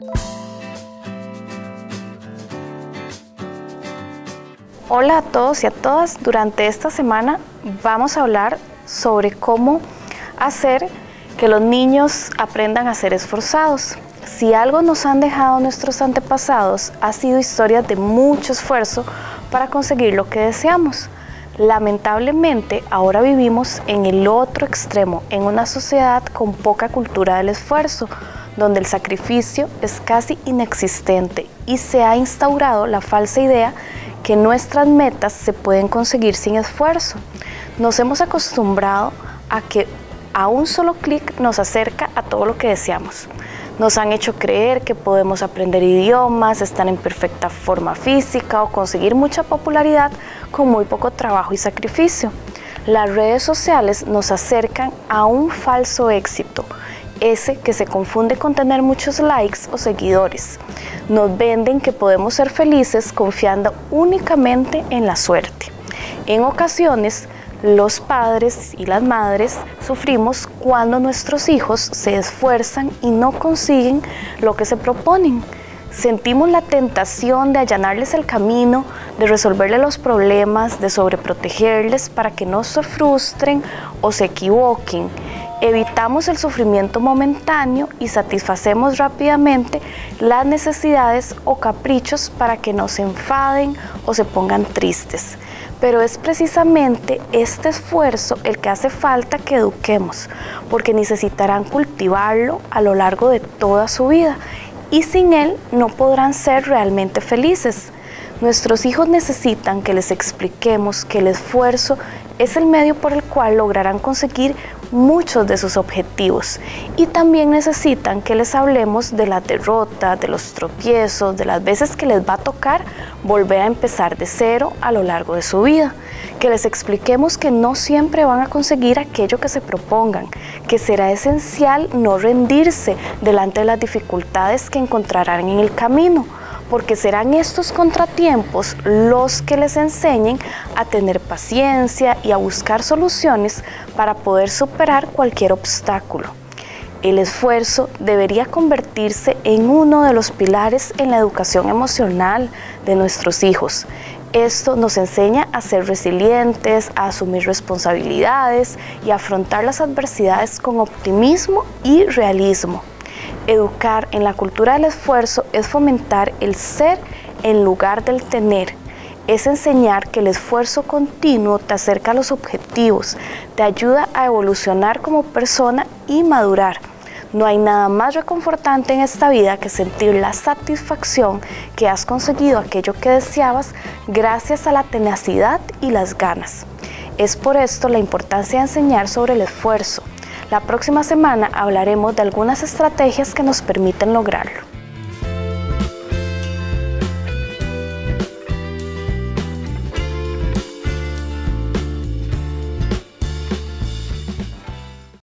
Hola a todos y a todas. Durante esta semana vamos a hablar sobre cómo hacer que los niños aprendan a ser esforzados. Si algo nos han dejado nuestros antepasados, ha sido historias de mucho esfuerzo para conseguir lo que deseamos. Lamentablemente, ahora vivimos en el otro extremo, en una sociedad con poca cultura del esfuerzo, donde el sacrificio es casi inexistente y se ha instaurado la falsa idea que nuestras metas se pueden conseguir sin esfuerzo. Nos hemos acostumbrado a que a un solo clic nos acerca a todo lo que deseamos. Nos han hecho creer que podemos aprender idiomas, estar en perfecta forma física o conseguir mucha popularidad con muy poco trabajo y sacrificio. Las redes sociales nos acercan a un falso éxito, ese que se confunde con tener muchos likes o seguidores. Nos venden que podemos ser felices confiando únicamente en la suerte. En ocasiones, los padres y las madres sufrimos cuando nuestros hijos se esfuerzan y no consiguen lo que se proponen. Sentimos la tentación de allanarles el camino, de resolverles los problemas, de sobreprotegerles para que no se frustren o se equivoquen. Evitamos el sufrimiento momentáneo y satisfacemos rápidamente las necesidades o caprichos para que no se enfaden o se pongan tristes. Pero es precisamente este esfuerzo el que hace falta que eduquemos, porque necesitarán cultivarlo a lo largo de toda su vida y sin él no podrán ser realmente felices. Nuestros hijos necesitan que les expliquemos que el esfuerzo es el medio por el cual lograrán conseguir muchos de sus objetivos y también necesitan que les hablemos de la derrota, de los tropiezos, de las veces que les va a tocar volver a empezar de cero a lo largo de su vida, que les expliquemos que no siempre van a conseguir aquello que se propongan, que será esencial no rendirse delante de las dificultades que encontrarán en el camino, porque serán estos contratiempos los que les enseñen a tener paciencia y a buscar soluciones para poder superar cualquier obstáculo. El esfuerzo debería convertirse en uno de los pilares en la educación emocional de nuestros hijos. Esto nos enseña a ser resilientes, a asumir responsabilidades y a afrontar las adversidades con optimismo y realismo. Educar en la cultura del esfuerzo es fomentar el ser en lugar del tener. Es enseñar que el esfuerzo continuo te acerca a los objetivos, te ayuda a evolucionar como persona y madurar. No hay nada más reconfortante en esta vida que sentir la satisfacción que has conseguido aquello que deseabas gracias a la tenacidad y las ganas. Es por esto la importancia de enseñar sobre el esfuerzo. La próxima semana hablaremos de algunas estrategias que nos permiten lograrlo.